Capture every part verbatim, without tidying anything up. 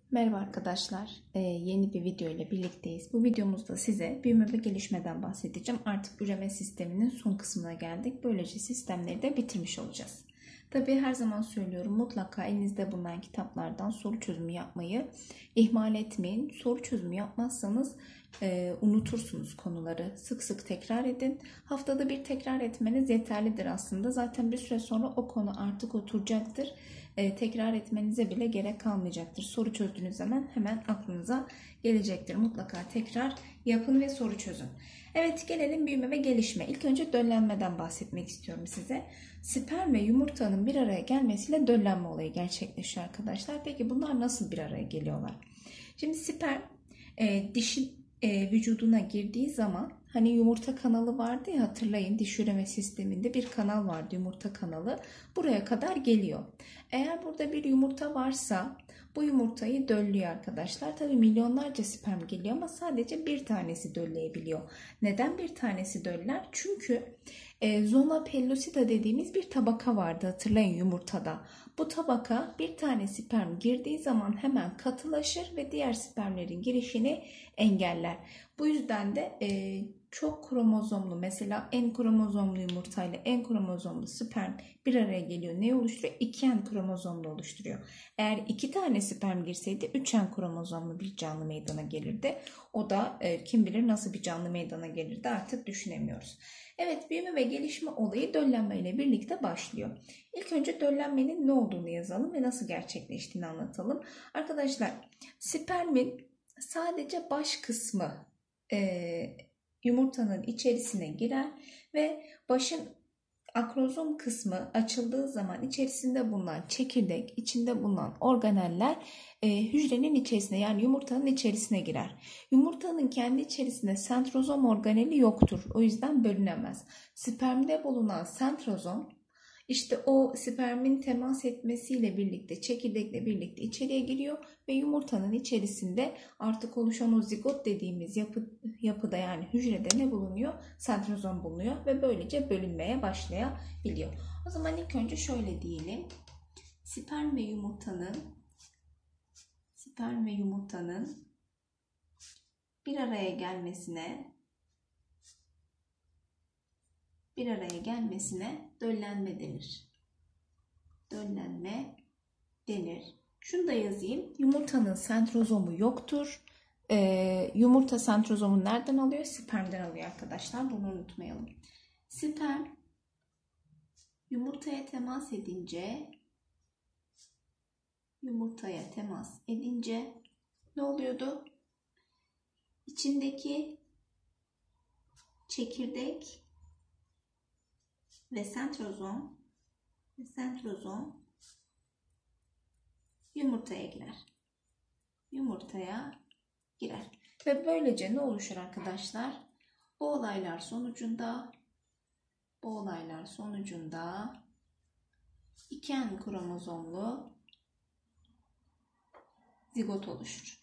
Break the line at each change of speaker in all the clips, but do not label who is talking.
Merhaba arkadaşlar, ee, yeni bir video ile birlikteyiz. Bu videomuzda size büyüme ve gelişmeden bahsedeceğim. Artık üreme sisteminin son kısmına geldik. Böylece sistemleri de bitirmiş olacağız. Tabii her zaman söylüyorum, mutlaka elinizde bulunan kitaplardan soru çözümü yapmayı ihmal etmeyin. Soru çözümü yapmazsanız e, unutursunuz konuları. Sık sık tekrar edin. Haftada bir tekrar etmeniz yeterlidir aslında. Zaten bir süre sonra o konu artık oturacaktır. E, tekrar etmenize bile gerek kalmayacaktır. Soru çözdüğünüz zaman hemen aklınıza gelecektir. Mutlaka tekrar yapın ve soru çözün. Evet, gelelim büyüme ve gelişme. İlk önce döllenmeden bahsetmek istiyorum size. Sperm ve yumurtanın bir araya gelmesiyle döllenme olayı gerçekleşiyor arkadaşlar. Peki bunlar nasıl bir araya geliyorlar? Şimdi sperm e, dişin e, vücuduna girdiği zaman, hani yumurta kanalı vardı ya, hatırlayın, diş üreme sisteminde bir kanal vardı, yumurta kanalı. Buraya kadar geliyor. Eğer burada bir yumurta varsa bu yumurtayı döllüyor arkadaşlar. Tabii milyonlarca sperm geliyor ama sadece bir tanesi dölleyebiliyor. Neden bir tanesi döller? Çünkü e, zona pellucida dediğimiz bir tabaka vardı, hatırlayın, yumurtada. Bu tabaka bir tane sperm girdiği zaman hemen katılaşır ve diğer spermlerin girişini engeller. Bu yüzden de e, çok kromozomlu, mesela en kromozomlu yumurtayla en kromozomlu sperm bir araya geliyor. Ne oluşturuyor? iki en kromozomlu oluşturuyor. Eğer iki tane sperm girseydi üç en kromozomlu bir canlı meydana gelirdi. O da e, kim bilir nasıl bir canlı meydana gelirdi, artık düşünemiyoruz. Evet, büyüme ve gelişme olayı döllenme ile birlikte başlıyor. İlk önce döllenmenin ne olduğunu yazalım ve nasıl gerçekleştiğini anlatalım. Arkadaşlar, spermin sadece baş kısmı e, yumurtanın içerisine girer ve başın akrozom kısmı açıldığı zaman içerisinde bulunan çekirdek, içinde bulunan organeller e, hücrenin içerisine, yani yumurtanın içerisine girer. Yumurtanın kendi içerisinde sentrozom organeli yoktur. O yüzden bölünemez. Spermde bulunan sentrozom, İşte o spermin temas etmesiyle birlikte, çekirdekle birlikte içeriye giriyor ve yumurtanın içerisinde artık oluşan o zigot dediğimiz yapı, yapıda, yani hücrede ne bulunuyor? Sentrozom bulunuyor ve böylece bölünmeye başlayabiliyor. O zaman ilk önce şöyle diyelim. Sperm ve yumurtanın sperm ve yumurtanın bir araya gelmesine bir araya gelmesine döllenme denir. Döllenme denir. Şunu da yazayım. Yumurtanın sentrozomu yoktur. Ee, yumurta sentrozomu nereden alıyor? Spermden alıyor arkadaşlar. Bunu unutmayalım. Sperm yumurtaya temas edince yumurtaya temas edince ne oluyordu? İçindeki çekirdek ve sentrozom ve sentrozom yumurtaya girer. Yumurtaya girer. Ve böylece ne oluşur arkadaşlar? Bu olaylar sonucunda bu olaylar sonucunda iki en kromozomlu zigot oluşur.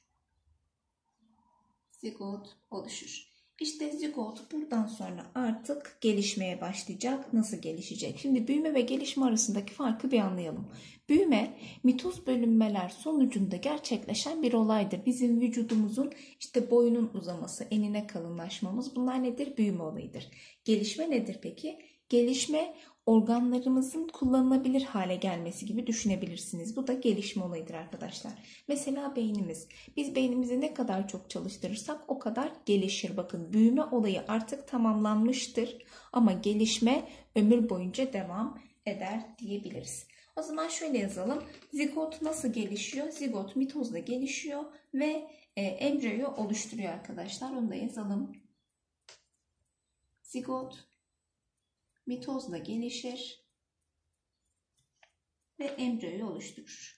Zigot oluşur. İşte zigot buradan sonra artık gelişmeye başlayacak. Nasıl gelişecek? Şimdi büyüme ve gelişme arasındaki farkı bir anlayalım. Büyüme, mitoz bölünmeler sonucunda gerçekleşen bir olaydır. Bizim vücudumuzun işte boyunun uzaması, enine kalınlaşmamız, bunlar nedir? Büyüme olayıdır. Gelişme nedir peki? Gelişme, organlarımızın kullanılabilir hale gelmesi gibi düşünebilirsiniz. Bu da gelişme olayıdır arkadaşlar. Mesela beynimiz. Biz beynimizi ne kadar çok çalıştırırsak o kadar gelişir. Bakın, büyüme olayı artık tamamlanmıştır ama gelişme ömür boyunca devam eder diyebiliriz. O zaman şöyle yazalım. Zigot nasıl gelişiyor? Zigot mitozla gelişiyor ve e, embriyoyu oluşturuyor arkadaşlar. Onu da yazalım. Zigot mitozla gelişir ve embriyoyu oluşturur.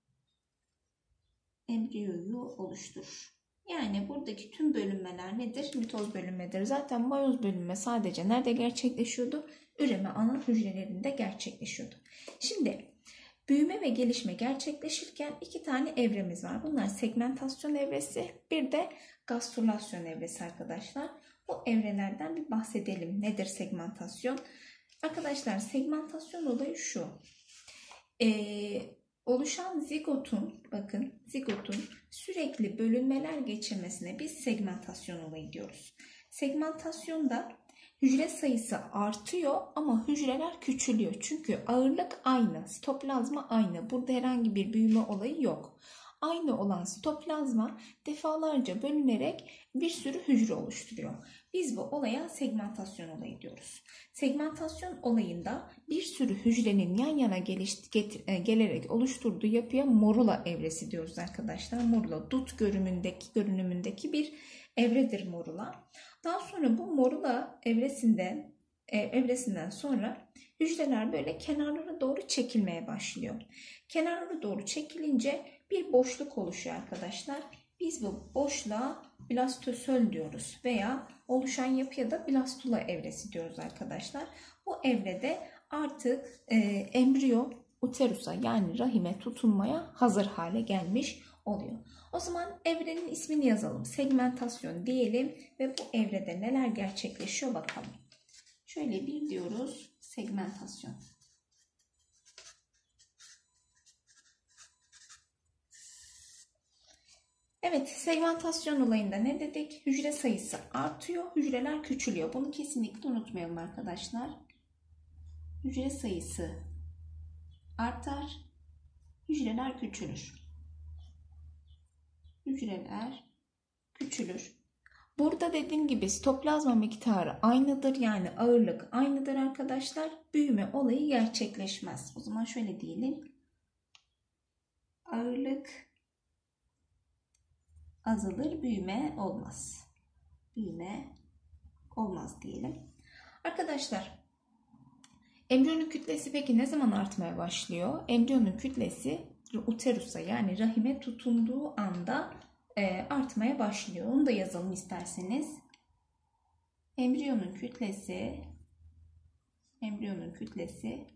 Embriyoyu oluşturur. Yani buradaki tüm bölünmeler nedir? Mitoz bölünmedir. Zaten mayoz bölünme sadece nerede gerçekleşiyordu? Üreme ana hücrelerinde gerçekleşiyordu. Şimdi büyüme ve gelişme gerçekleşirken iki tane evremiz var. Bunlar segmentasyon evresi, bir de gastrülasyon evresi arkadaşlar. Bu evrelerden bir bahsedelim. Nedir segmentasyon? Arkadaşlar, segmentasyon olayı şu. Ee, oluşan zigotun, bakın zigotun sürekli bölünmeler geçirmesine biz segmentasyon olayı diyoruz. Segmentasyonda hücre sayısı artıyor ama hücreler küçülüyor. Çünkü ağırlık aynı, sitoplazma aynı. Burada herhangi bir büyüme olayı yok. Aynı olan sitoplazma defalarca bölünerek bir sürü hücre oluşturuyor. Biz bu olaya segmentasyon olayı diyoruz. Segmentasyon olayında bir sürü hücrenin yan yana geliş, get, gelerek oluşturduğu yapıya morula evresi diyoruz arkadaşlar. Morula dut görünümündeki, görünümündeki bir evredir morula. Daha sonra bu morula evresinde e, evresinden sonra hücreler böyle kenarlara doğru çekilmeye başlıyor. Kenarlara doğru çekilince bir boşluk oluşuyor arkadaşlar. Biz bu boşluğa blastosöl diyoruz veya oluşan yapıya da blastula evresi diyoruz arkadaşlar. Bu evrede artık e, embriyo uterusa yani rahime tutunmaya hazır hale gelmiş oluyor. O zaman evrenin ismini yazalım. Segmentasyon diyelim ve bu evrede neler gerçekleşiyor bakalım. Şöyle bir diyoruz. Segmentasyon. Evet, segmentasyon olayında ne dedik? Hücre sayısı artıyor, hücreler küçülüyor. Bunu kesinlikle unutmayalım arkadaşlar. Hücre sayısı artar, hücreler küçülür. Hücreler küçülür. Burada dediğim gibi sitoplazma miktarı aynıdır. Yani ağırlık aynıdır arkadaşlar. Büyüme olayı gerçekleşmez. O zaman şöyle diyelim. Ağırlık azalır, büyüme olmaz. Büyüme olmaz diyelim. Arkadaşlar, embriyonun kütlesi peki ne zaman artmaya başlıyor? Embriyonun kütlesi uterusa yani rahime tutunduğu anda e, artmaya başlıyor. Onu da yazalım isterseniz. Embriyonun kütlesi embriyonun kütlesi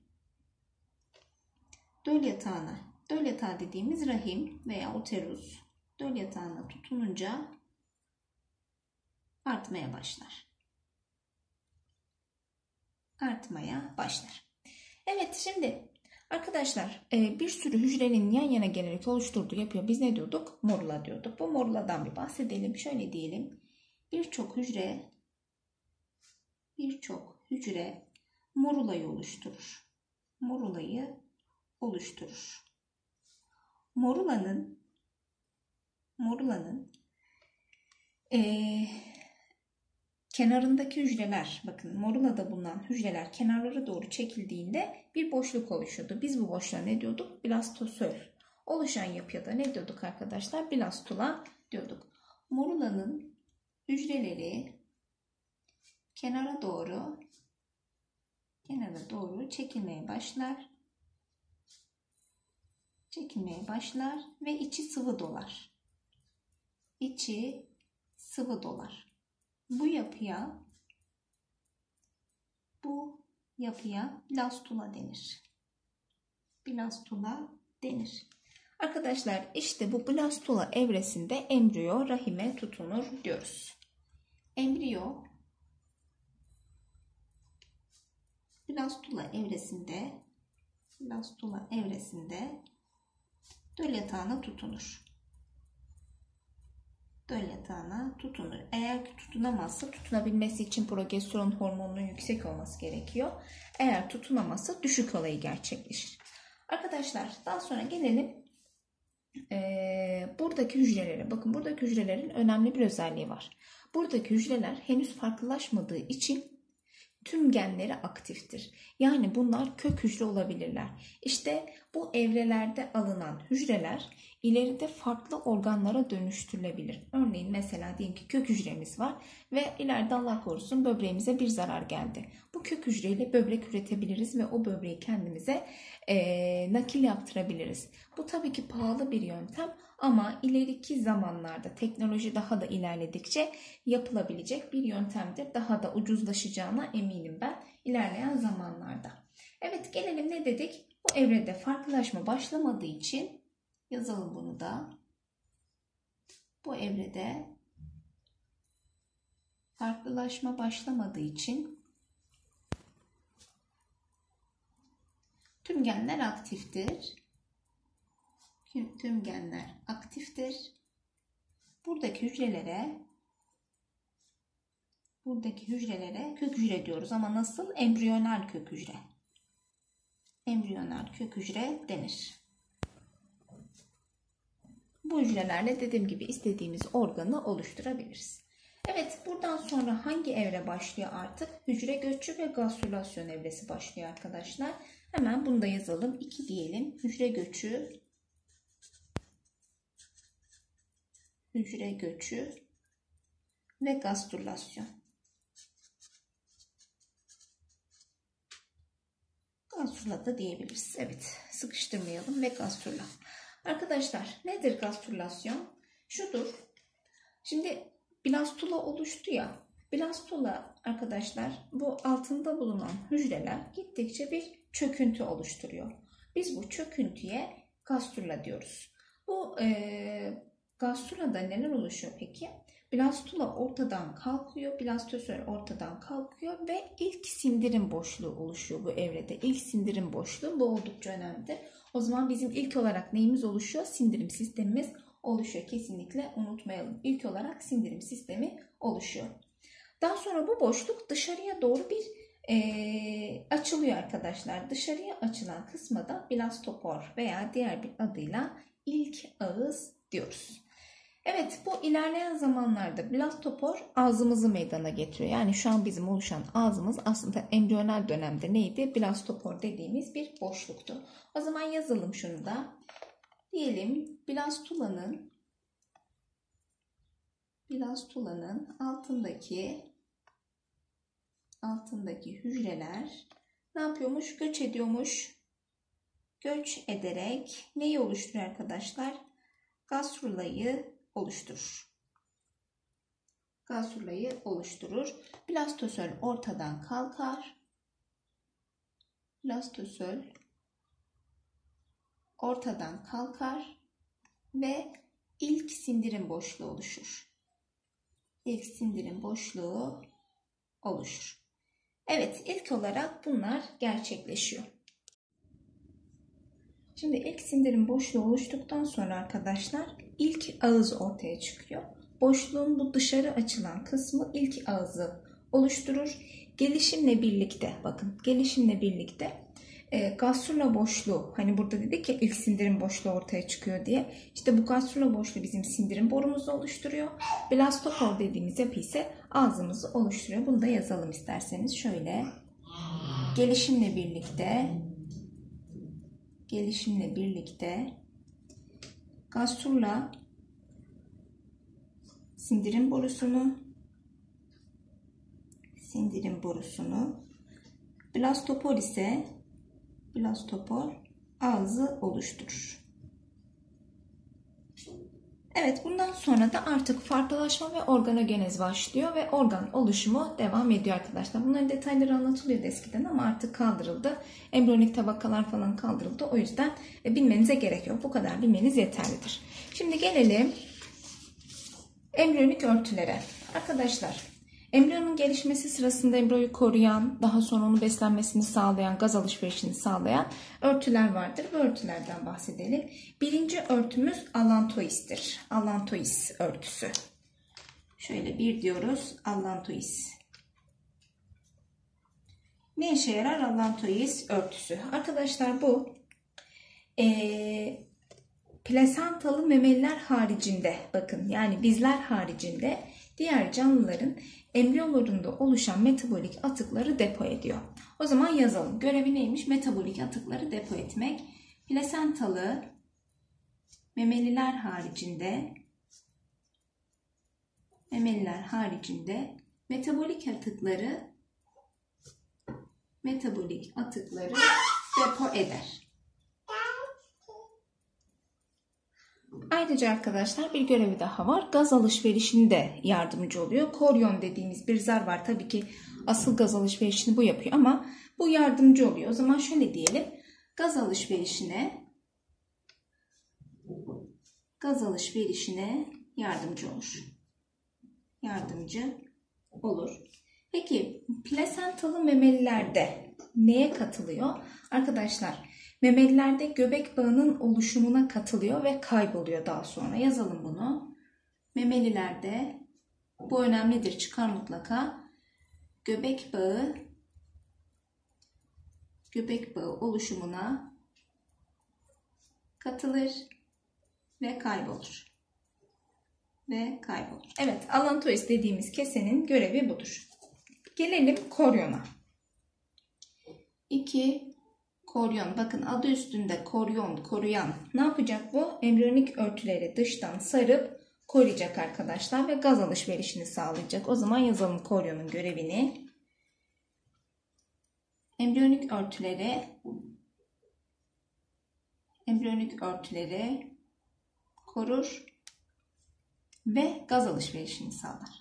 döl yatağına, döl yatağı dediğimiz rahim veya uterus döl yatağına tutununca artmaya başlar. Artmaya başlar. Evet, şimdi arkadaşlar bir sürü hücrenin yan yana gelerek oluşturduğu yapıya biz ne diyorduk? Morula diyorduk. Bu moruladan bir bahsedelim. Şöyle diyelim. Birçok hücre birçok hücre morulayı oluşturur. Morulayı oluşturur. Morulanın morulanın ee, kenarındaki hücreler, bakın morulada bulunan hücreler kenarlara doğru çekildiğinde bir boşluk oluşuyordu. Biz bu boşluğa ne diyorduk? Blastosöl. Oluşan yapıya da ne diyorduk arkadaşlar? Blastula diyorduk. Morulanın hücreleri kenara doğru kenara doğru çekilmeye başlar. Çekilmeye başlar ve içi sıvı dolar. İçi sıvı dolar. Bu yapıya bu yapıya blastula denir. Blastula denir. Arkadaşlar işte bu blastula evresinde embriyo rahime tutunur diyoruz. Embriyo blastula evresinde blastula evresinde döl yatağına tutunur. Döl yatağına tutunur. Eğer ki tutunamazsa, tutunabilmesi için progesteron hormonunun yüksek olması gerekiyor. Eğer tutunamazsa düşük olayı gerçekleşir. Arkadaşlar daha sonra gelelim ee, buradaki hücrelere. Bakın buradaki hücrelerin önemli bir özelliği var. Buradaki hücreler henüz farklılaşmadığı için tüm genleri aktiftir. Yani bunlar kök hücre olabilirler. İşte bu evrelerde alınan hücreler ileride farklı organlara dönüştürülebilir. Örneğin mesela diyelim ki kök hücremiz var ve ileride Allah korusun böbreğimize bir zarar geldi. Bu kök hücreyle böbrek üretebiliriz ve o böbreği kendimize e, nakil yaptırabiliriz. Bu tabii ki pahalı bir yöntem ama ileriki zamanlarda teknoloji daha da ilerledikçe yapılabilecek bir yöntemdir. Daha da ucuzlaşacağına eminim ben ilerleyen zamanlarda. Evet, gelelim ne dedik? Bu evrede farklılaşma başlamadığı için yazalım bunu da. Bu evrede farklılaşma başlamadığı için tüm genler aktiftir. Tüm, tüm genler aktiftir. Buradaki hücrelere buradaki hücrelere kök hücre diyoruz ama nasıl? Embriyonal kök hücre. Embriyonal kök hücre denir. Bu hücrelerle dediğim gibi istediğimiz organı oluşturabiliriz. Evet, buradan sonra hangi evre başlıyor artık? Hücre göçü ve gastrülasyon evresi başlıyor arkadaşlar. Hemen bunu da yazalım. iki diyelim. Hücre göçü, hücre göçü ve gastrülasyon. Gastrula da diyebiliriz. Evet, sıkıştırmayalım ve gastrula. Arkadaşlar, nedir gastrülasyon? Şudur. Şimdi blastula oluştu ya. Blastula arkadaşlar, bu altında bulunan hücreler gittikçe bir çöküntü oluşturuyor. Biz bu çöküntüye gastrula diyoruz. Bu e, gastrulada neler oluşuyor peki? Blastula ortadan kalkıyor, blastosör ortadan kalkıyor ve ilk sindirim boşluğu oluşuyor bu evrede. İlk sindirim boşluğu, bu oldukça önemli. O zaman bizim ilk olarak neyimiz oluşuyor? Sindirim sistemimiz oluşuyor. Kesinlikle unutmayalım. İlk olarak sindirim sistemi oluşuyor. Daha sonra bu boşluk dışarıya doğru bir e, açılıyor arkadaşlar. Dışarıya açılan kısma da blastopor veya diğer bir adıyla ilk ağız diyoruz. Evet, bu ilerleyen zamanlarda blastopor ağzımızı meydana getiriyor. Yani şu an bizim oluşan ağzımız aslında embriyonal dönemde neydi? Blastopor dediğimiz bir boşluktu. O zaman yazalım şunu da. Diyelim blastulanın blastulanın altındaki altındaki hücreler ne yapıyormuş? Göç ediyormuş. Göç ederek neyi oluşturuyor arkadaşlar? Gastrulayı oluşturur. Gastrulayı oluşturur. Blastosöl ortadan kalkar. Blastosöl ortadan kalkar ve ilk sindirim boşluğu oluşur. İlk sindirim boşluğu oluşur. Evet, ilk olarak bunlar gerçekleşiyor. Şimdi ilk sindirim boşluğu oluştuktan sonra arkadaşlar ilk ağız ortaya çıkıyor. Boşluğun bu dışarı açılan kısmı ilk ağızı oluşturur. Gelişimle birlikte, bakın gelişimle birlikte e, gastrula boşluğu, hani burada dedik ya ilk sindirim boşluğu ortaya çıkıyor diye. İşte bu gastrula boşluğu bizim sindirim borumuzu oluşturuyor. Blastopor dediğimiz yapı ise ağzımızı oluşturuyor. Bunu da yazalım isterseniz şöyle. Gelişimle birlikte gelişimle birlikte gastrula sindirim borusunu sindirim borusunu blastopor ise blastopor ağzı oluşturur. Evet, bundan sonra da artık farklılaşma ve organogenez başlıyor ve organ oluşumu devam ediyor arkadaşlar. Bunların detayları anlatılıyordu eskiden ama artık kaldırıldı. Embriyonik tabakalar falan kaldırıldı. O yüzden bilmenize gerek yok. Bu kadar bilmeniz yeterlidir. Şimdi gelelim embriyonik örtülere. Arkadaşlar, embriyonun gelişmesi sırasında embriyoyu koruyan, daha sonra onun beslenmesini sağlayan, gaz alışverişini sağlayan örtüler vardır. Bu örtülerden bahsedelim. Birinci örtümüz allantois'tir. Allantois örtüsü. Şöyle bir diyoruz. Allantois. Ne işe yarar allantois örtüsü? Arkadaşlar bu ee, plasantalı memeliler haricinde, bakın yani bizler haricinde diğer canlıların embriyolarında oluşan metabolik atıkları depo ediyor. O zaman yazalım. Görevi neymiş? Metabolik atıkları depo etmek. Plasentalı memeliler haricinde memeliler haricinde metabolik atıkları metabolik atıkları depo eder. Ayrıca arkadaşlar bir görevi daha var. Gaz alışverişinde yardımcı oluyor. Koryon dediğimiz bir zar var. Tabii ki asıl gaz alışverişini bu yapıyor ama bu yardımcı oluyor. O zaman şöyle diyelim. Gaz alışverişine gaz alışverişine yardımcı olur. Yardımcı olur. Peki plasentalı memelilerde neye katılıyor? Arkadaşlar Memelilerde göbek bağının oluşumuna katılıyor ve kayboluyor daha sonra. Yazalım bunu. Memelilerde, bu önemlidir, çıkar mutlaka. Göbek bağı göbek bağı oluşumuna katılır ve kaybolur. Ve kaybolur. Evet, allantois dediğimiz kesenin görevi budur. Gelelim koryona. iki koryon. Bakın adı üstünde koryon, koruyan. Ne yapacak bu? Embriyonik örtüleri dıştan sarıp koruyacak arkadaşlar ve gaz alışverişini sağlayacak. O zaman yazalım koryonun görevini. Embriyonik örtüleri embriyonik örtüleri korur ve gaz alışverişini sağlar.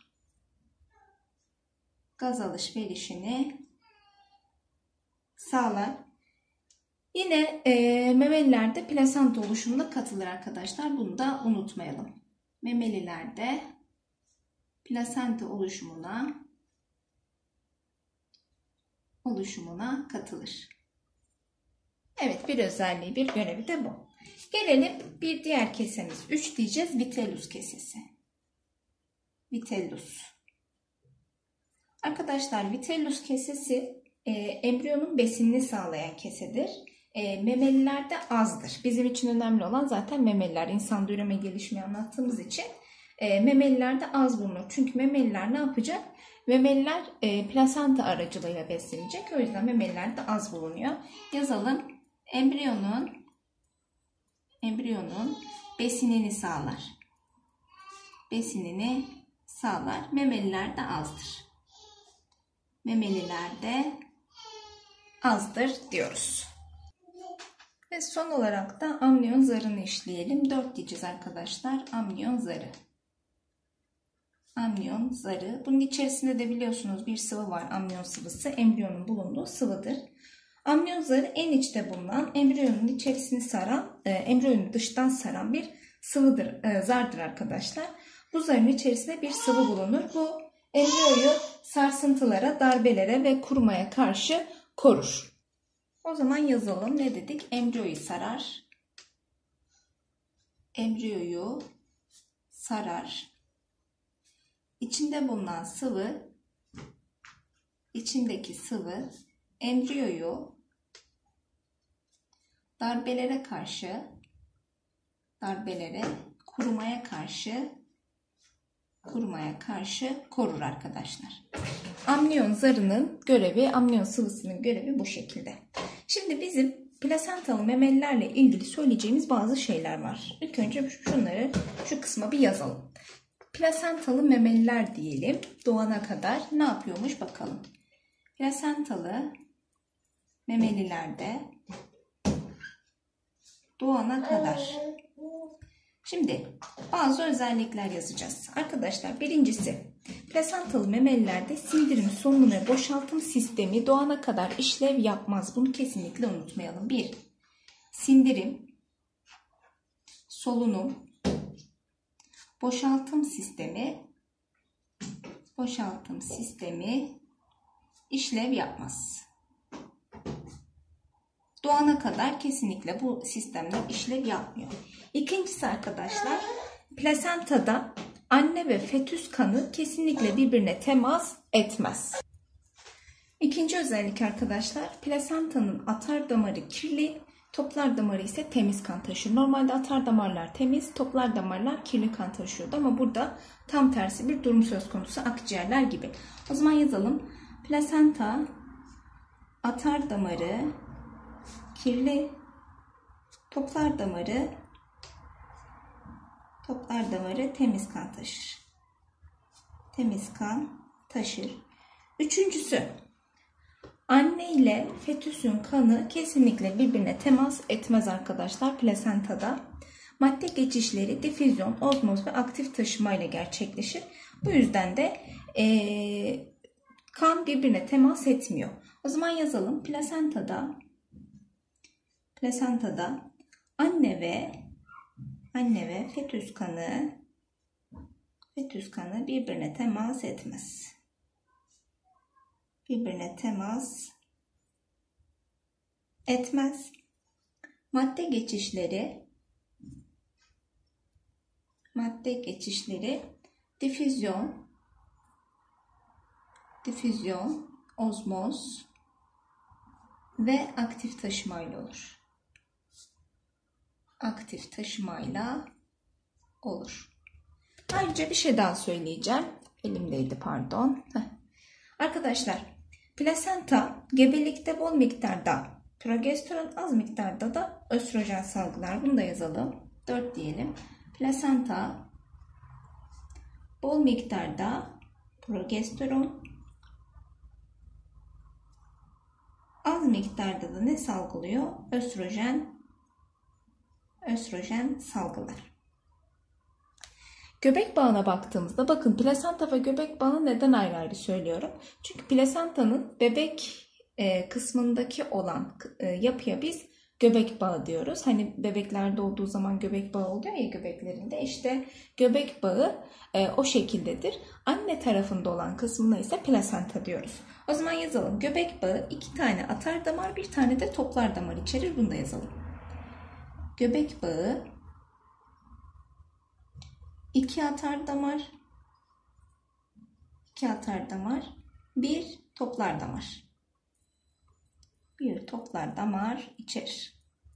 Gaz alışverişini sağlar. Yine e, memelilerde plasenta oluşumuna katılır arkadaşlar. Bunu da unutmayalım. Memelilerde plasenta oluşumuna oluşumuna katılır. Evet, bir özelliği, bir görevi de bu. Gelelim bir diğer kesemiz. üç diyeceğiz. Vitellus kesesi. Vitellus. Arkadaşlar vitellus kesesi e, embriyonun besinini sağlayan kesedir. E, memelilerde azdır. Bizim için önemli olan zaten memeliler. İnsanda üreme gelişmeyi anlattığımız için e, memelilerde az bulunur. Çünkü memeliler ne yapacak? Memeliler e, plasenta aracılığıyla beslenecek. O yüzden memelilerde az bulunuyor. Yazalım. Embriyonun embriyonun besinini sağlar. Besinini sağlar. Memelilerde azdır. Memelilerde azdır diyoruz. Ve son olarak da amniyon zarını işleyelim. dört diyeceğiz arkadaşlar. Amniyon zarı. Amniyon zarı. Bunun içerisinde de biliyorsunuz bir sıvı var. Amniyon sıvısı embriyonun bulunduğu sıvıdır. Amniyon zarı en içte bulunan, embriyonun içerisini saran, e, embriyonu dıştan saran bir sıvıdır, e, zardır arkadaşlar. Bu zarın içerisinde bir sıvı bulunur. Bu embriyoyu sarsıntılara, darbelere ve kurumaya karşı korur. O zaman yazalım. Ne dedik? Embriyoyu sarar. Embriyoyu sarar. İçinde bulunan sıvı, içindeki sıvı embriyoyu darbelere karşı, darbelere, kurumaya karşı, kurumaya karşı korur arkadaşlar. Amniyon zarının görevi, amniyon sıvısının görevi bu şekilde. Şimdi bizim plasentalı memelilerle ilgili söyleyeceğimiz bazı şeyler var. İlk önce şunları şu kısma bir yazalım. Plasentalı memeliler diyelim. Doğana kadar ne yapıyormuş bakalım. Plasentalı memelilerde doğana kadar. Şimdi bazı özellikler yazacağız. Arkadaşlar birincisi, plasentalı memelilerde sindirim, solunum ve boşaltım sistemi doğana kadar işlev yapmaz. Bunu kesinlikle unutmayalım. bir. Sindirim, solunum, boşaltım sistemi, boşaltım sistemi işlev yapmaz. Doğana kadar kesinlikle bu sistemler işlev yapmıyor. İkincisi arkadaşlar, plasentada anne ve fetüs kanı kesinlikle birbirine temas etmez. İkinci özellik arkadaşlar, plasentanın atar damarı kirli, toplar damarı ise temiz kan taşır. Normalde atar damarlar temiz, toplar damarlar kirli kan taşıyordu ama burada tam tersi bir durum söz konusu, akciğerler gibi. O zaman yazalım. Plasenta atar damarı kirli, toplar damarı toplar damarı temiz kan taşır. Temiz kan taşır. Üçüncüsü, anne ile fetüsün kanı kesinlikle birbirine temas etmez arkadaşlar plasentada. Madde geçişleri difüzyon, ozmoz ve aktif taşıma ile gerçekleşir. Bu yüzden de ee, kan birbirine temas etmiyor. O zaman yazalım. Plasentada plasentada anne ve anne ve fetüs kanı fetüs kanı birbirine temas etmez. Birbirine temas etmez. madde geçişleri, madde geçişleri difüzyon, difüzyon, ozmoz ve aktif taşımayla olur. Aktif taşımayla olur. Ayrıca bir şey daha söyleyeceğim. Elimdeydi, pardon. Heh. Arkadaşlar, plasenta gebelikte bol miktarda progesteron, az miktarda da östrojen salgılar. Bunu da yazalım. dört diyelim. Plasenta bol miktarda progesteron, az miktarda da ne salgılıyor? Östrojen, östrojen salgılar. Göbek bağına baktığımızda bakın, plasenta ve göbek bağını neden ayrı ayrı söylüyorum? Çünkü plasentanın bebek e, kısmındaki olan e, yapıya biz göbek bağı diyoruz. Hani bebeklerde olduğu zaman göbek bağı oluyor ya göbeklerinde. İşte göbek bağı e, o şekildedir. Anne tarafında olan kısmına ise plasenta diyoruz. O zaman yazalım. Göbek bağı iki tane atar damar, bir tane de toplar damar içerir. Bunu da yazalım. Göbek bağı iki atar damar, iki atar damar, bir toplar damar. Bir toplar damar içerir.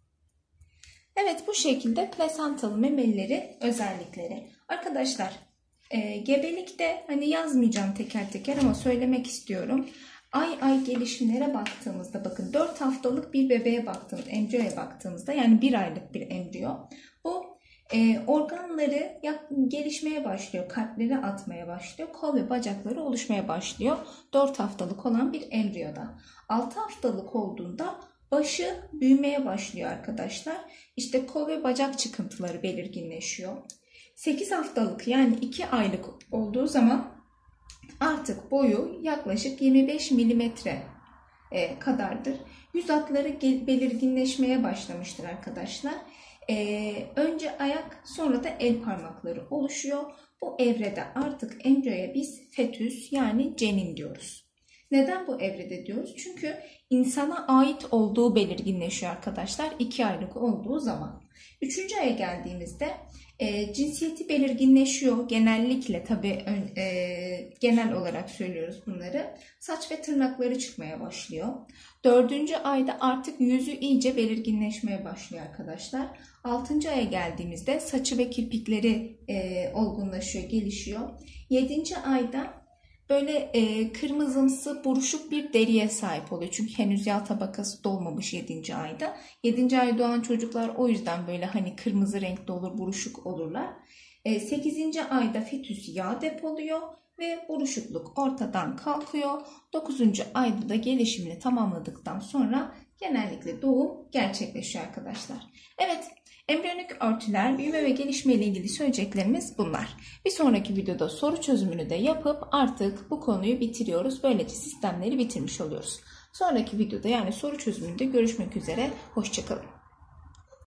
Evet, bu şekilde plasentalı memelilerin özellikleri. Arkadaşlar, e, gebelikte hani yazmayacağım teker teker ama söylemek istiyorum. Ay ay gelişimlere baktığımızda bakın, dört haftalık bir bebeğe baktığımızda, embriyoya baktığımızda, yani bir aylık bir embriyo, bu e, organları gelişmeye başlıyor, kalpleri atmaya başlıyor, kol ve bacakları oluşmaya başlıyor dört haftalık olan bir embriyoda. altı haftalık olduğunda başı büyümeye başlıyor arkadaşlar. İşte kol ve bacak çıkıntıları belirginleşiyor. sekiz haftalık, yani iki aylık olduğu zaman artık boyu yaklaşık yirmi beş milimetre kadardır. Yüz hatları belirginleşmeye başlamıştır arkadaşlar. Ee, önce ayak, sonra da el parmakları oluşuyor. Bu evrede artık embriyoya biz fetüs, yani cenin diyoruz. Neden bu evrede diyoruz? Çünkü insana ait olduğu belirginleşiyor arkadaşlar iki aylık olduğu zaman. Üçüncü aya geldiğimizde e, cinsiyeti belirginleşiyor. Genellikle tabii e, genel olarak söylüyoruz bunları. Saç ve tırnakları çıkmaya başlıyor. Dördüncü ayda artık yüzü iyice belirginleşmeye başlıyor arkadaşlar. Altıncı aya geldiğimizde saçı ve kirpikleri e, olgunlaşıyor, gelişiyor. Yedinci ayda böyle e, kırmızımsı buruşuk bir deriye sahip oluyor. Çünkü henüz yağ tabakası dolmamış yedinci ayda. yedinci ay doğan çocuklar o yüzden böyle hani kırmızı renkli olur, buruşuk olurlar. E, sekizinci ayda fetüs yağ depoluyor ve buruşukluk ortadan kalkıyor. dokuzuncu ayda da gelişimini tamamladıktan sonra genellikle doğum gerçekleşiyor arkadaşlar. Evet, embriyonik örtüler, büyüme ve gelişme ile ilgili söyleyeceklerimiz bunlar. Bir sonraki videoda soru çözümünü de yapıp artık bu konuyu bitiriyoruz. Böylece sistemleri bitirmiş oluyoruz. Sonraki videoda, yani soru çözümünde görüşmek üzere. Hoşça kalın.